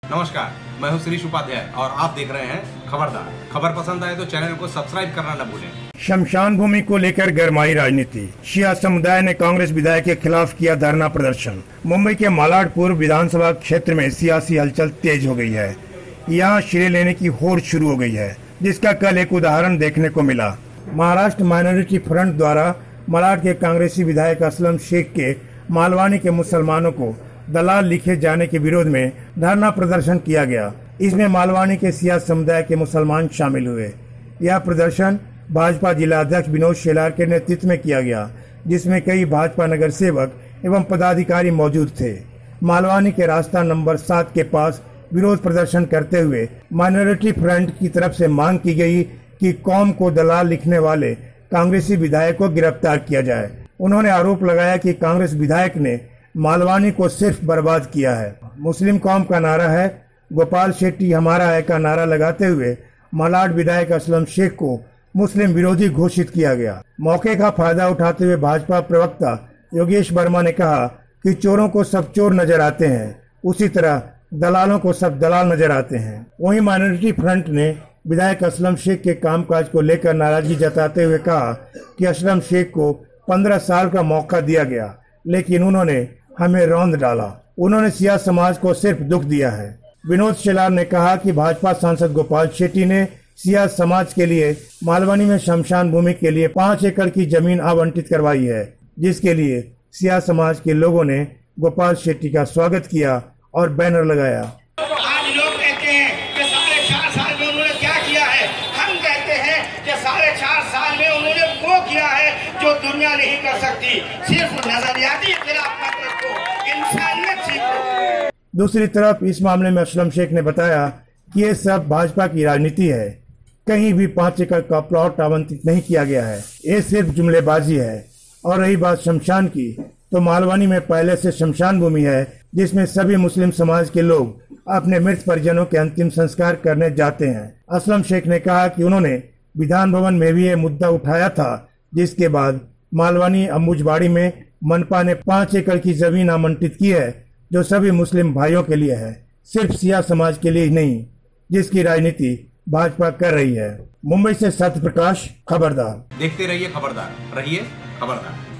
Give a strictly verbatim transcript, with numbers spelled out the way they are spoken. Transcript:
नमस्कार, मैं हूं श्रीश उपाध्याय और आप देख रहे हैं खबरदार। खबर पसंद आए तो चैनल को सब्सक्राइब करना न भूलें। शमशान भूमि को लेकर गरमाई राजनीति। शिया समुदाय ने कांग्रेस विधायक के खिलाफ किया धरना प्रदर्शन। मुंबई के मालाड पूर्व विधानसभा क्षेत्र में सियासी हलचल तेज हो गई है। यहाँ श्रेय लेने की होड़ शुरू हो गई है, जिसका कल एक उदाहरण देखने को मिला। महाराष्ट्र माइनॉरिटी फ्रंट द्वारा मालाड के कांग्रेसी विधायक असलम शेख के मालवानी के मुसलमानों को दलाल लिखे जाने के विरोध में धरना प्रदर्शन किया गया। इसमें मालवानी के सिया समुदाय के मुसलमान शामिल हुए। यह प्रदर्शन भाजपा जिला अध्यक्ष विनोद शेलार के नेतृत्व में किया गया, जिसमें कई भाजपा नगर सेवक एवं पदाधिकारी मौजूद थे। मालवानी के रास्ता नंबर सात के पास विरोध प्रदर्शन करते हुए माइनॉरिटी फ्रंट की तरफ से मांग की गई कि कौम को दलाल लिखने वाले कांग्रेसी विधायक को गिरफ्तार किया जाए। उन्होंने आरोप लगाया कि कांग्रेस विधायक ने मालवानी को सिर्फ बर्बाद किया है। मुस्लिम कौम का नारा है, गोपाल शेट्टी हमारा है का नारा लगाते हुए मालाड विधायक असलम शेख को मुस्लिम विरोधी घोषित किया गया। मौके का फायदा उठाते हुए भाजपा प्रवक्ता योगेश वर्मा ने कहा कि चोरों को सब चोर नजर आते हैं, उसी तरह दलालों को सब दलाल नजर आते हैं। वहीं माइनॉरिटी फ्रंट ने विधायक असलम शेख के कामकाज को लेकर नाराजगी जताते हुए कहा कि असलम शेख को पंद्रह साल का मौका दिया गया, लेकिन उन्होंने हमें रौंद डाला। उन्होंने सिया समाज को सिर्फ दुख दिया है। विनोद शेलार ने कहा कि भाजपा सांसद गोपाल शेट्टी ने सिया समाज के लिए मालवानी में शमशान भूमि के लिए पाँच एकड़ की जमीन आवंटित करवाई है, जिसके लिए सिया समाज के लोगों ने गोपाल शेट्टी का स्वागत किया और बैनर लगाया। आज लोग कहते हैं कि साढ़े चार साल में उन्होंने क्या किया है। हम कहते हैं कि साढ़े चार साल में उन्होंने वो किया है जो दुनिया नहीं कर सकती। सिर्फ नजरियाती खिलाफत को, इंसानियत सीखो। दूसरी तरफ इस मामले में असलम शेख ने बताया कि ये सब भाजपा की राजनीति है। कहीं भी पाँच एकड़ का प्लॉट आवंटित नहीं किया गया है। ये सिर्फ जुमलेबाजी है। और रही बात शमशान की, तो मालवानी में पहले से शमशान भूमि है, जिसमें सभी मुस्लिम समाज के लोग अपने मृत परिजनों के अंतिम संस्कार करने जाते हैं। असलम शेख ने कहा कि उन्होंने विधान भवन में भी ये मुद्दा उठाया था, जिसके बाद मालवानी अंबुजबाड़ी में मनपा ने पाँच एकड़ की जमीन आवंटित की है, जो सभी मुस्लिम भाइयों के लिए है, सिर्फ सिया समाज के लिए ही नहीं, जिसकी राजनीति भाजपा कर रही है। मुंबई से सत्य प्रकाश, खबरदार। देखते रहिए खबरदार, रहिए खबरदार।